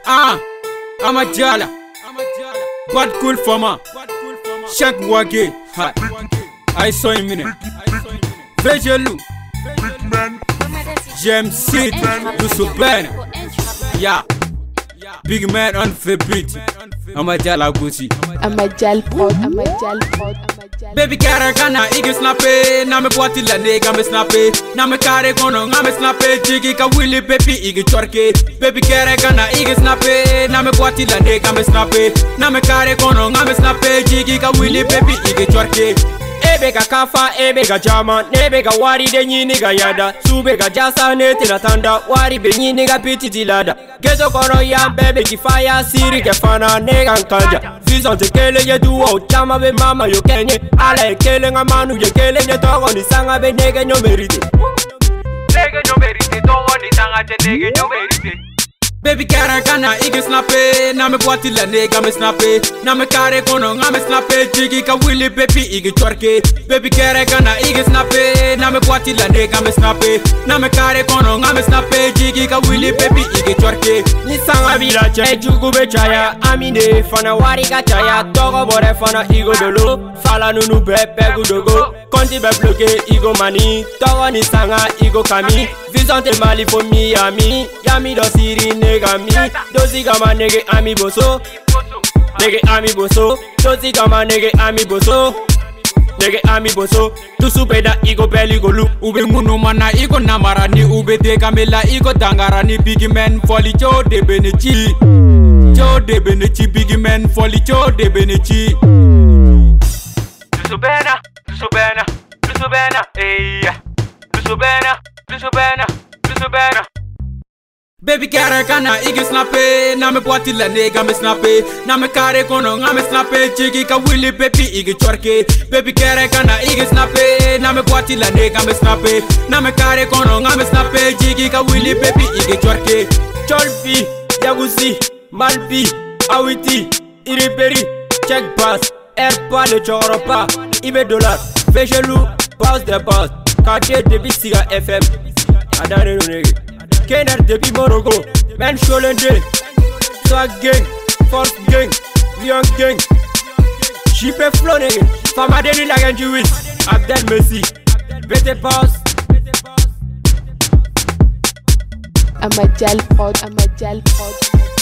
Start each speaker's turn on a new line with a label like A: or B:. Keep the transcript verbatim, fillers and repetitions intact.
A: Ah, I'm a jala. Bad cool for ma. Shaq wage. I saw him in it. Vejelu. James Seed. Do super. Yeah. Big man on the beat. I'm a jala gucci.
B: I'm a gel pod. I'm a gel pod.
A: Baby kara kana igi snappe. Na me kwati la nega me snappe. Na me kare kono nga me snappe. Jigi ka willy baby igi chorke. Baby kara kana igi snappe. Na me kwati la nega me snappe. Na me kare kono nga me snappe. Jigi ka willy baby igi chorke. Ebe ga kafa, ebe ga jama, nebe ga wari de nyini ga yada. Sube ga jasa neti na tanda, wari be nyini ga piti dilada. Gezo koro ya bebe kifaya, siri ke fana nega nkanja. Fison te kele ye duo, chama be mama yo kenye. Ala e kele nga manu ye kele ye togo ni sanga be nege nyo merite. Nege nyo merite, togo ni sanga te nege nyo merite. Baby kara kana igi snappe. Na me kwati la nega me snappe. Na me kare kono nga me snappe. Jigi ka willy baby igi chorke. Baby kara kana igi snappe. Na me kwati la nega me snappe. Na me kare kono nga me snappe. Jigi ka willy baby igi chorke. Ni sanga vila che jugu be chaya. Amine fana wari ka chaya. Togo bore fana igo dolo. Fala nunu be pegu dogo. Konti be bloke igo mani. Togo ni sanga igo kami. Visante mali for Miami. Yami do siri nega mi. Dozi gama nege ami boso. Nege ami boso. Dozi gama nege ami boso. Nege ami boso. Tu supeda igo beli go lu. Ube munu mana igo namarani. Ube de kamela igo dangarani. Big man foli cho de benechi. Cho de benechi. Big man foli cho de benechi. Tu supena. Tu supena. Tu supena. Ey. Tu supena. Tu supena. Tu supena. Baby kara kana igi snappe. Na me kwati la nega me snappe. Na me kare kono nga me snappe. Jigi ka willy baby igi chorke. Baby kara kana igi snappe. Na me kwati la nega me snappe. Na me kare kono nga me snappe. Jigi ka willy baby igi chorke. Cholpi, Yagusi, Malpi, Awiti, Iriberi, check pass, airpa le choropa, Ibe dollar, Vejelu, pass the boss, quartier de Bisiga F M. Adane no nigga. Kenar depuis Morogo, Ben Cholende, Swag Gang, Force Gang, Lion Gang, Chipe Flow nigga, Fama Deni Lagan Jewish, Abdel Messi, B T Pass.
B: I'm a gel pod. I'm a gel pod.